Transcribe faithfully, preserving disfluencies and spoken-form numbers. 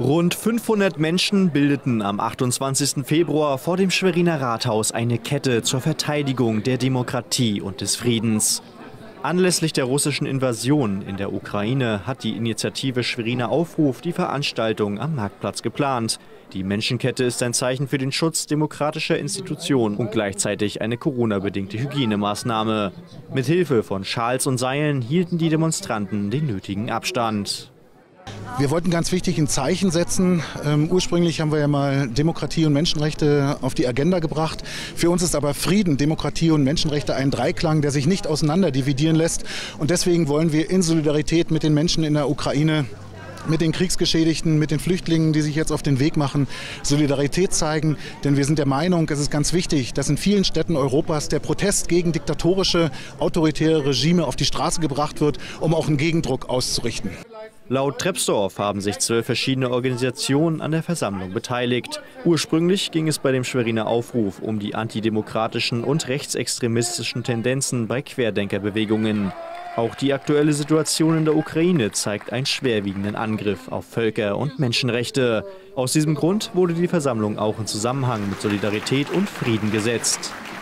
Rund fünfhundert Menschen bildeten am achtundzwanzigsten Februar vor dem Schweriner Rathaus eine Kette zur Verteidigung der Demokratie und des Friedens. Anlässlich der russischen Invasion in der Ukraine hat die Initiative Schweriner Aufruf die Veranstaltung am Marktplatz geplant. Die Menschenkette ist ein Zeichen für den Schutz demokratischer Institutionen und gleichzeitig eine Corona-bedingte Hygienemaßnahme. Mit Hilfe von Schals und Seilen hielten die Demonstranten den nötigen Abstand. Wir wollten ganz wichtig ein Zeichen setzen. Ähm, ursprünglich haben wir ja mal Demokratie und Menschenrechte auf die Agenda gebracht. Für uns ist aber Frieden, Demokratie und Menschenrechte ein Dreiklang, der sich nicht auseinander dividieren lässt. Und deswegen wollen wir in Solidarität mit den Menschen in der Ukraine, mit den Kriegsgeschädigten, mit den Flüchtlingen, die sich jetzt auf den Weg machen, Solidarität zeigen. Denn wir sind der Meinung, es ist ganz wichtig, dass in vielen Städten Europas der Protest gegen diktatorische, autoritäre Regime auf die Straße gebracht wird, um auch einen Gegendruck auszurichten. Laut Trepsdorf haben sich zwölf verschiedene Organisationen an der Versammlung beteiligt. Ursprünglich ging es bei dem Schweriner Aufruf um die antidemokratischen und rechtsextremistischen Tendenzen bei Querdenkerbewegungen. Auch die aktuelle Situation in der Ukraine zeigt einen schwerwiegenden Angriff auf Völker- und Menschenrechte. Aus diesem Grund wurde die Versammlung auch in Zusammenhang mit Solidarität und Frieden gesetzt.